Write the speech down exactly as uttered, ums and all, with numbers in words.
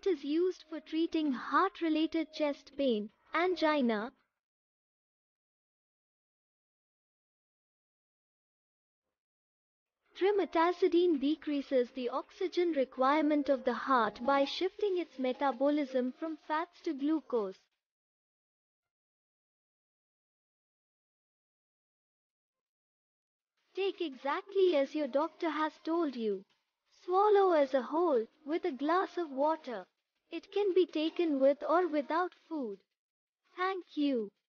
It is used for treating heart-related chest pain, angina. Trimetazidine decreases the oxygen requirement of the heart by shifting its metabolism from fats to glucose. Take exactly as your doctor has told you. Swallow as a whole, with a glass of water. It can be taken with or without food. Thank you.